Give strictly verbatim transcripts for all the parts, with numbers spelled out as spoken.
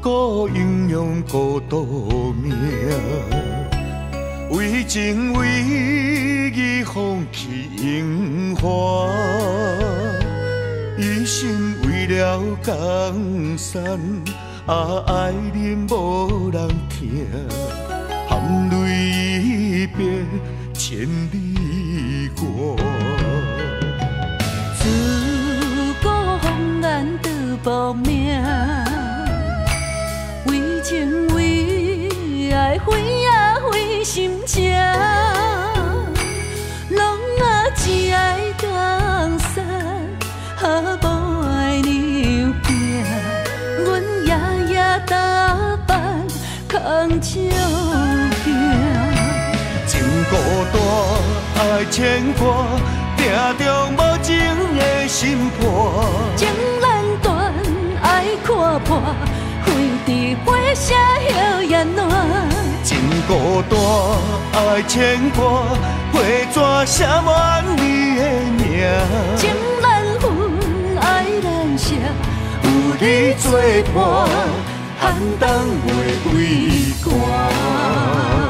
孤英勇孤独命，为情为义放弃荣华，一生为了江山，啊爱人无人听，含泪一别千里外。 自古红颜道无命，为情为爱非啊非心情，拢啊只爱江山，啊无爱娘拼。阮夜夜打扮空照镜， 情孤单爱牵挂，定中无情的心破。 情难断爱看破，飞伫火车摇雁烂。 情孤单爱牵挂，花纸写满你的名。 情难分爱难舍， 有你作伴，寒冬袂畏寒。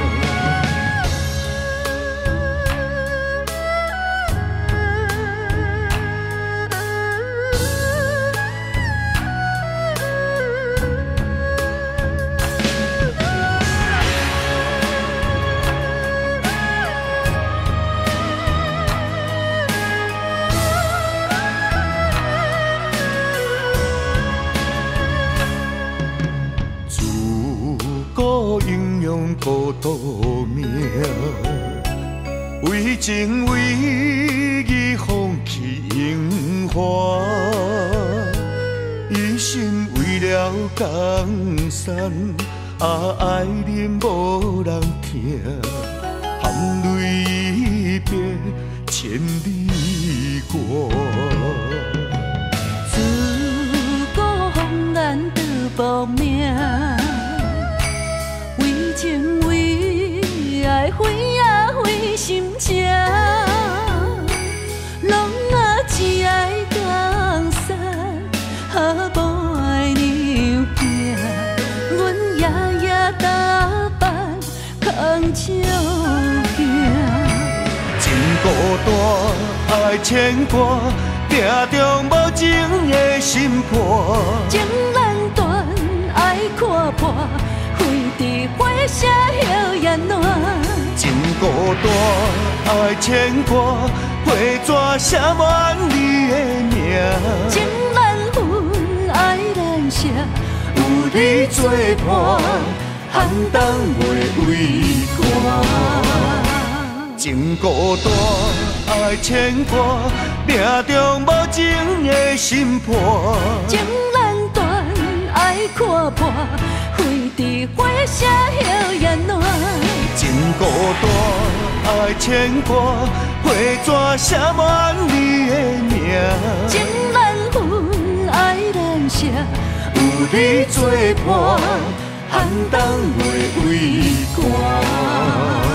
英勇孤独命，为情为义放弃荣华，一生为了江山，啊爱人无人听，含泪一别千里外。 自古红颜道无命，为情为爱非啊非心情，拢啊只爱江山，啊无爱娘拼。阮夜夜打扮空照镜， 情孤单爱牵挂，定中无情的心破。 情难断爱看破，飞伫火车摇雁烂。 情孤单爱牵挂，花纸写满你的名。 情难分爱难舍， 有你作伴，寒冬袂畏寒。情孤单爱牵挂，定中无情的心破。 情难断爱看破，飞伫火车摇雁烂。 情孤单爱牵挂，花纸写满你的名。 情难分爱难舍， 有你作伴，寒冬袂畏寒。